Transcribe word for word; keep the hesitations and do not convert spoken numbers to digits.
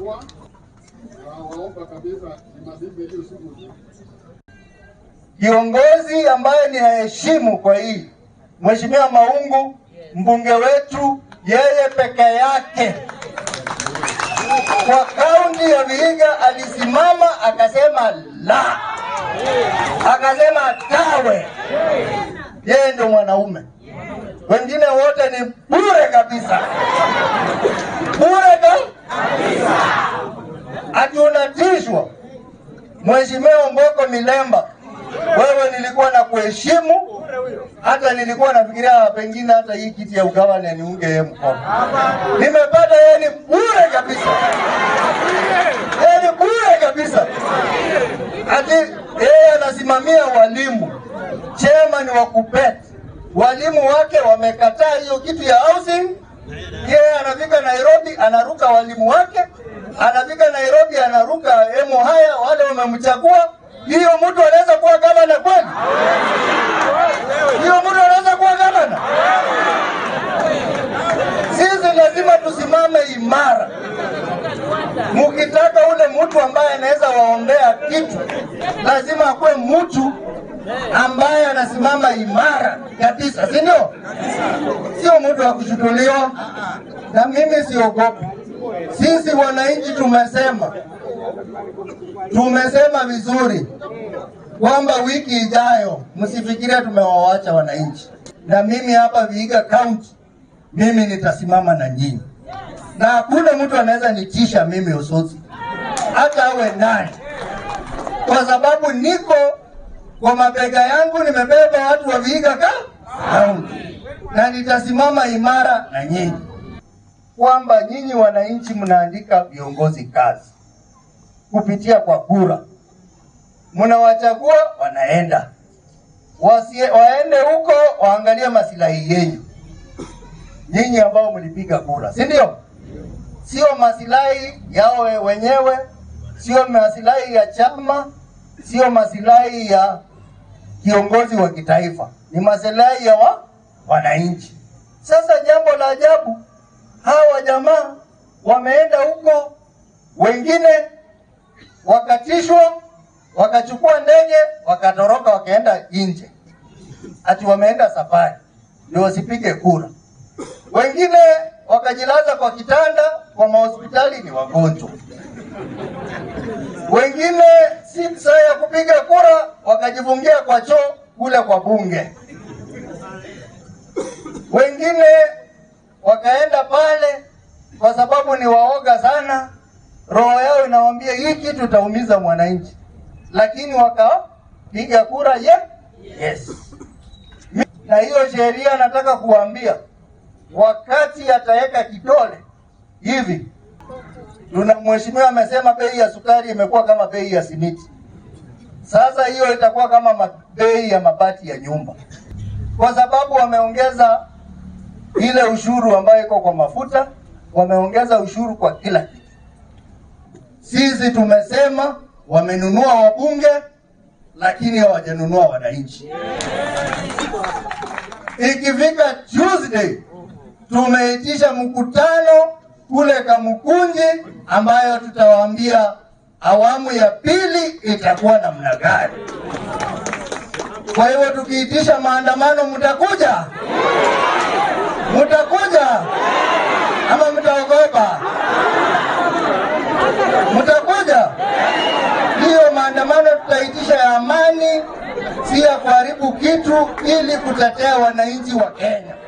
Kiongozi ambaye ni heshimu kwa hii Mheshimiwa Maungu, mbunge wetu, yeye peke yake kwa kaunti ya Vihiga alisimama akasema la, akasema tawe. Yeye ndio mwanaume, wengine wote ni bure kabisa, bure kabisa. Atunatishwa. Mheshimiwa Mboko Milemba, wewe nilikuwa na kuheshimu, hata nilikuwa nafikiria pengine hata hii kiti ya ugavana niunge yeye mkono. Nimepata yeye ni bure kabisa. Yeye ni bure kabisa. Ati yeye anasimamia walimu, chairman wa Kupet. Walimu wake wamekataa hiyo kitu ya housing. Yeye anafika Nairobi anaruka walimu wake, anafika Nairobi anaruka emo haya wale wamemchagua. Hiyo mtu anaweza kuwa gavana kweli? Hiyo mtu anaweza kuwa gavana? Sisi lazima tusimame imara. Mukitaka ule mtu ambaye anaweza waombea kitu, lazima akuwe mtu ambaye anasimama imara kabisa, si ndio? Sio mtu wa kushutuliwa. Na mimi siogopi. Sisi wananchi tumesema, tumesema vizuri kwamba wiki ijayo msifikirie tumewawacha wananchi. Na mimi hapa Vihiga County, mimi nitasimama na nyinyi. Na hakuna mtu anaweza nitisha mimi Osotsi, hata awe nani, kwa sababu niko kwa mabega yangu nimebeba watu wa Vihiga County, na nitasimama imara na nyinyi, kwamba nyinyi wananchi mnaandika viongozi kazi kupitia kwa kura. Mnawachagua wanaenda. Wasie, waende huko waangalie masilahi yenu. Nyinyi ambao mlipiga kura, si ndio? Sio masilahi yao wenyewe, sio masilahi ya chama, sio masilahi ya kiongozi wa kitaifa. Ni masilahi ya wa, wananchi. Sasa jambo la ajabu, hawa jamaa wameenda huko, wengine wakatishwa, wakachukua ndege, wakatoroka wakaenda nje. Ati wameenda safari ndio wasipige kura. Wengine wakajilaza kwa kitanda kwa mahospitali ni wagonjwa. Wengine si saa ya kupiga kura wakajifungia kwa choo kule kwa bunge. Wengine wakaenda pale kwa sababu ni waoga sana, roho yao inawaambia hii kitu itaumiza mwananchi, lakini wakapiga kura ye? Yes. Na hiyo sheria nataka kuambia, wakati ataweka kidole hivi, tuna mheshimiwa amesema bei ya sukari imekuwa kama bei ya simiti. Sasa hiyo itakuwa kama bei ya mabati ya nyumba, kwa sababu wameongeza ile ushuru ambayo iko kwa mafuta, wameongeza ushuru kwa kila kitu. Sisi tumesema wamenunua wabunge, lakini hawajanunua wananchi. Ikifika Tuesday tumeitisha mkutano kule Kamukunji, ambayo tutawaambia awamu ya pili itakuwa namna gani. Kwa hiyo tukiitisha maandamano, mtakuja? Mtakuja ama mtaogopa? Mtakuja? Hiyo maandamano tutaitisha ya amani, si ya kuharibu kitu, ili kutetea wananchi wa Kenya.